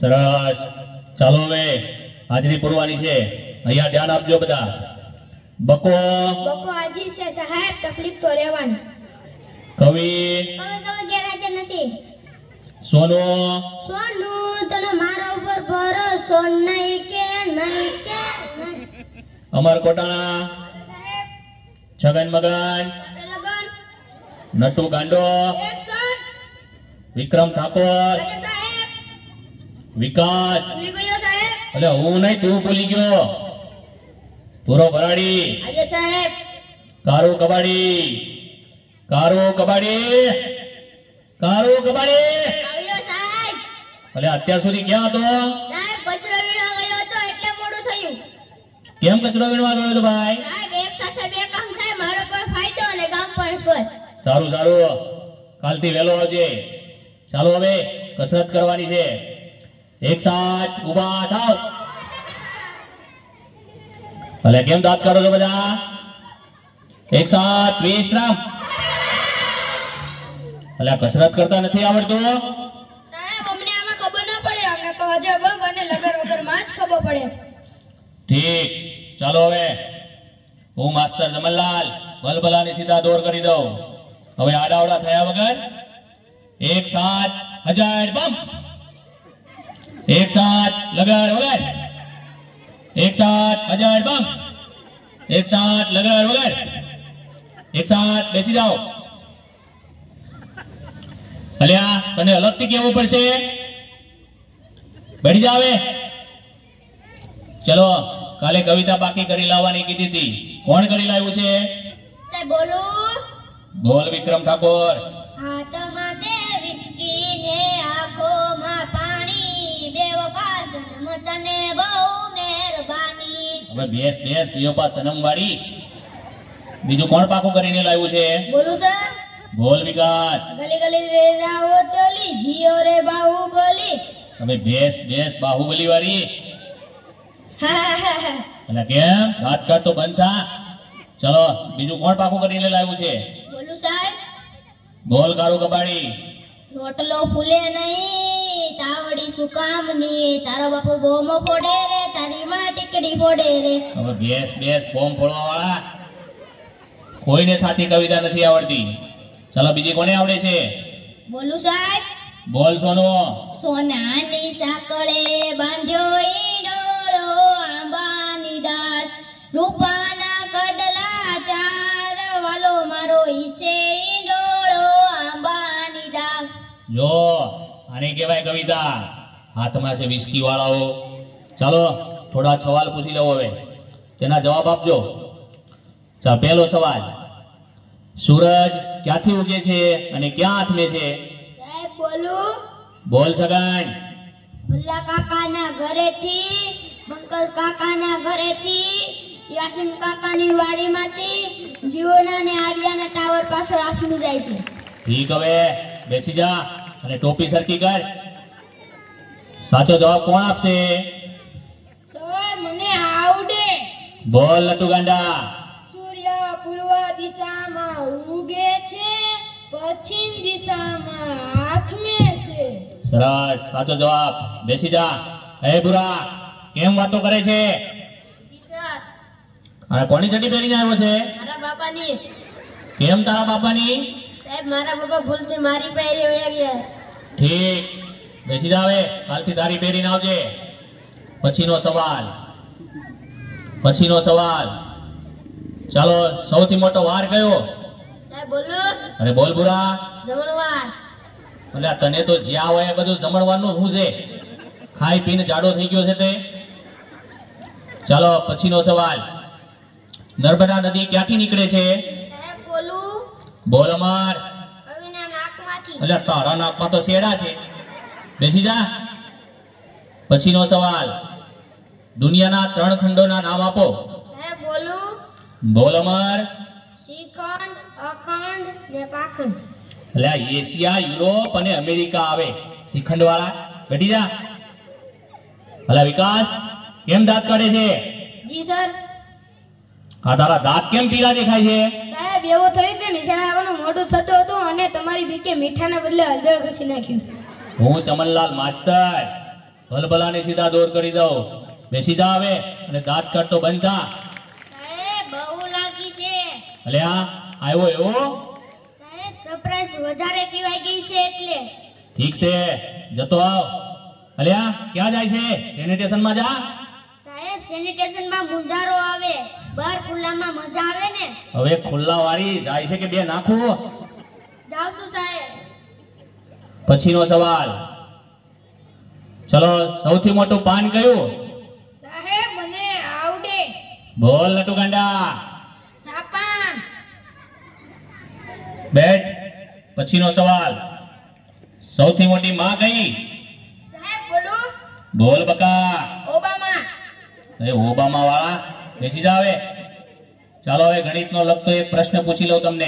સરસ. ચાલો હવે હાજરી પૂરવાની છે. અહીંયા ધ્યાન આપજો બધા. બકો બકો હાજર છે સાહેબ, તકલીફ તો રહેવાની. કવિ કવિ ગેરહાજર નથી. સોનુ સોનુ તને મારા ઉપર ભરોસો નહીં કે નહીં કે નહીં. અમર કોટાણા, સાહેબ છગન મગન, આપણે લગન. નટુ ગાંડો, એક સર. વિક્રમ ઠાકોર, આજે સાહેબ વિકાસ. ભૂલી ગયો સાહેબ. અલે હું નહીં, તું ભૂલી ગયો. પૂરો ભરાડી, આજે સાહેબ કારુ કબાડી, કારુ કબાડી, કારુ કબાડી. આવ્યો સાહેબ. અલે અત્યાર સુધી ક્યાં હતો? સાહેબ કચરો વીણવા ગયો હતો એટલે મોડું થયું. કેમ કચરો વીણવા ગયો હતો ભાઈ? સાહેબ એક સાથે બે કામ થાય, મારો પણ ફાયદો અને ગામ પણ સ્વસ્થ. સારું સારું, કાલથી વહેલો આવજે. ચાલો હવે કસરત કરવાની છે. એક સાથ ઊભા થાવ. ભલે કેમ દાંત કાઢો છો બધા? એક સાથ વિશ્રામ. ભલે કસરત કરતા નથી આવડતું? સાહેબ અમને આમાં ખબર ના પડે, અમને તો અજબ અને લગર વગર માં જ ખબર પડે. ઠીક, ચાલો હવે હું માસ્ટર જમનલાલ ભલભલાની સીધા દોર કરી દઉં. હવે આડાવડા થયા વગર એક સાથ હજાર બમ. એક સાથ લગર વગર. એક સાથ હજાર બમ. એક સાથ લગર વગર. એક સાથ બેસી જાઓ. અલ્યા તને અલગથી કેવું પડશે. બેઠી જાવ. ચલો કાલે કવિતા બાકી કરી લાવવાની કીધી હતી. કોણ કરી લાવ્યું છે? સાહેબ બોલો. બોલ વિક્રમ ઠાકોર. હાથમાં છે વિસ્કી ને આંખોમાં પાણી, બેવફા સનમ તને બહુ મહેરબાની. હવે બેસ બેસ પિયોપા સનમ વાળી. બીજું કોણ પાકું કરીને લાવ્યું છે? બોલું સર. બોલ વિકાસ. ગલી ગલી રે રાહો ચોલી, જીઓ રે બાહુબલી. હવે બેસ બેસ બાહુબલી વાળી. હા હા હા. એટલે કેમ વાત કર તો બંધ થા. ચલો બીજું કોણ પાકું કરીને લાવ્યું છે? બોલું સાહેબ. બોલ કારું કબાડી. રોટલો ફૂલે નહીં, તાવડી શું કામની, તારો બાપુ બોમો ફોડે રે, તારી માં ટીકડી ફોડે રે. હવે બેસ બેસ ફોર્મ ફોડવા વાળા. કોઈને સાચી કવિતા નથી આવડતી. ચલો બીજી કોને આવડે છે? બોલું સાહેબ. બોલ સોનો. સોનાની સાંકળે બાંધ્યો ઈંડોળો, આંબાની ડાળ, રૂપાના કડલા ચાર, વાલો મારો ઈચે ઈંડોળો, આંબાની ડાળ. જો આને કહેવાય કવિતા. હાથમાં છે વિસ્કી વાળાઓ. ચાલો થોડા સવાલ પૂછી લઉં હવે, તેના જવાબ આપજો. ચાલો પહેલો સવાલ, સૂરજ ક્યાંથી ઉગે છે અને ક્યાં આથમે છે? સાહેબ બોલું. બોલ છગન. ભુલ્લા કાકાના ઘરેથી, બંકલ કાકાના ઘરેથી, યાસીન કાકાની વાડીમાંથી, જીઓના ને આર્યાના ટાવર પાછળ આથમી જાય છે. ઠીક, હવે બેસી જા અને ટોપી સરખી કર. સાચો જવાબ કોણ આપશે? સર મને આવડે. બોલ નટુ ગાંડા. સૂર્ય પૂર્વ દિશામાં ઉગે છે, પશ્ચિમ દિશામાં આથમે છે. સરસ, સાચો જવાબ. બેસી જા. હે બુરા, કેમ વાતો કરે છે? સર અને કોની ચડી પહેરીને આવ્યો છે? મારા બાપાની. કેમ તારા બાપાની? સાહેબ મારા બાપા ભૂલથી મારી પહેરી વયા ગયા. ઠીક, બેસી જા. હવે કાલથી તારી પહેરીને આવજે. પછીનો સવાલ, પછીનો સવાલ. ચાલો સૌથી મોટો વાર કયો? સાહેબ બોલું. અરે બોલ બુરા. જમણવાર. એટલે તને તો જ્યાં હોય એ બધું જમણવાનું શું છે? ખાઈ પીને જાડો થઈ ગયો છે તે. ચાલો પછીનો સવાલ, નર્મદા નદી ક્યાંથી નીકળે છે? સાહેબ બોલું. બોલ અમર. કવિના નાકમાંથી. એટલે તારા નાકમાં તો શેડા છે. બેસી જા. પછીનો સવાલ, દુનિયાના 3 ખંડોના નામ આપો. સાહેબ બોલું. બોલ અમર. શ્રીખંડ, અખંડ ને પાખંડ. એટલે એશિયા, યુરોપ અને અમેરિકા આવે શ્રીખંડ વાળા. બેઠી જા. અલા વિકાસ, કેમ દાંત કાઢે છે? જી સર. આ તારા દાંત કેમ પીળા દેખાય છે? સાહેબ એવું થયું કે નિશાળ આવવાનું મોડું થતું હતું અને તમારી બીકે મીઠાના બદલે હળદર ઘસી નાખ્યું. હું ચમનલાલ માસ્તર. ભલભલાને સીધા દૂર કરી દઉં. બેસી જા હવે અને દાંત કાઢતો બંધ થા. સાહેબ બહુ લાગી છે. અલ્યા આવ્યો એવો? સાહેબ સરપ્રાઈઝ વધારે પીવાઈ ગઈ છે એટલે. ઠીક છે, જતો આવ. અલ્યા ક્યાં જાય છે? સેનિટેશન માં જા. સાહેબ સેનિટેશન માં મુંજારો આવે, બહાર ખુલ્લામાં મજા આવે ને. હવે ખુલ્લા વાળી જાય છે કે બે નાખું? જાવ છું સાહેબ. પછીનો સવાલ. ચલો, સૌથી મોટું પાન કયું? સાહેબ મને આવડે. બોલ નટુ ગાંડા. સાપાન. બેઠ. પછીનો સવાલ. સૌથી મોટી માં કઈ? સાહેબ બોલો. બોલ બકા. ઓબામા. અરે ઓબામા વાળા, બેસી જા હવે. ચાલો હવે ગણિતનો લગતો એક પ્રશ્ન પૂછી લઉં તમને.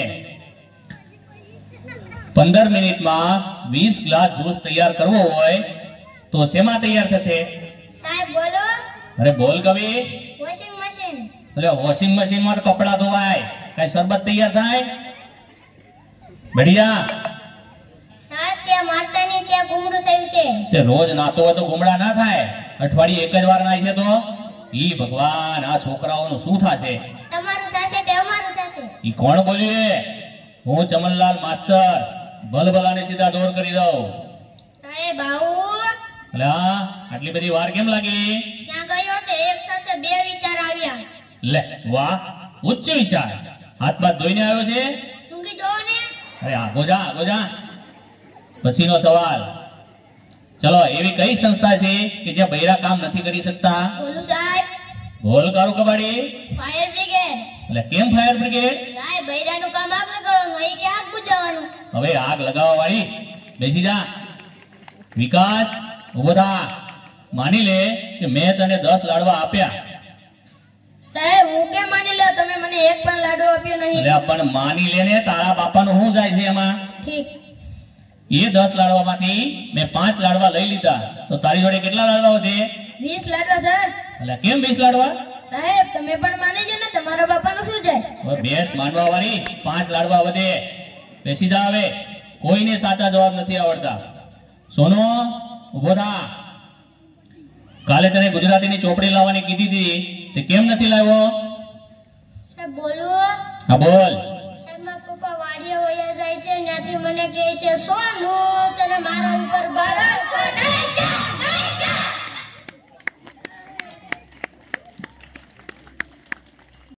15 મિનિટમાં 20 ગ્લાસ જ્યુસ તૈયાર કરવો હોય તો શેમાં તૈયાર થશે? સાહેબ બોલો. અરે બોલ કવિ. Washing machine. એટલે વોશિંગ મશીન માં કપડા ધોવાય, કઈ શરબત તૈયાર થાય? બઢિયા. સાહેબ ત્યાં માતાની ત્યાં ગુમડું થયું છે. તે રોજ નાતો હોય તો ગુમડા ના થાય, અઠવાડિયે એક જ વાર નાય છે તો? ઈ ભગવાન, આ છોકરાઓનું શું થશે? તમારું થશે તે અમારું થશે. ઈ કોણ બોલ્યું? હું ચમનલાલ માસ્તર. ભલભલાને સીધા દૂર કરી દઉં. સાહેબ આવું. અલા આટલી બધી વાર કેમ લાગી? ક્યાં ગયો છે? એક સાથે બે વિચાર આવ્યા. લે વાહ, ઉચ્ચ વિચાર. હાથ બાથ ધોઈને આવ્યો છે? સૂંઘી જોવો ને. અરે આગો જા, આગો જા. પછીનો સવાલ. ચલો, એવી કઈ સંસ્થા છે કે જ્યાં બૈરા કામ નથી કરી શકતા? બોલું સાહેબ. બોલ કારું કબાડી. Fire brigade. એટલે કેમ ફાયર બ્રિગેડ? સાહેબ બૈરાનું કામ આપણે કરવાનું, અહીં કે આગ બુઝાવવાનું. હવે આગ લગાવવા વાળી, બેસી જા. વિકાસ, ઉભો થા. માની લે કે મેં તને 10 લાડવા આપ્યા. સાહેબ હું કેમ માની લો? તમે મને એક પણ લાડુ આપ્યો નહીં. એટલે પણ માની લે ને, તારા બાપાનું શું જાય છે એમાં? ઠીક. એ 10 લાડવામાંથી મેં 5 લાડવા લઈ લીધા, તો તારી જોડે કેટલા લાડવા વધે? 20 લાડવા સર. એટલે કેમ 20 લાડવા? સાહેબ તમે પણ માની જો ને, તમારા બાપાનું શું જાય? હવે બેસ માનવા વાળી, 5 લાડવા વધે. બેસી જા હવે. કોઈને સાચા જવાબ નથી આવડતા. સોનો, ઉભો થા. કાલે તને ગુજરાતીની ચોપડી લાવવાની કીધી હતી, તે કેમ નથી લાવ્યો? સાહેબ બોલું. હા બોલ. સાહેબ મારા પપ્પા વાડીએ વયા જાય છે, ત્યાંથી મને કહે છે સોનું તને મારા ઉપર ભરોસો નહીં.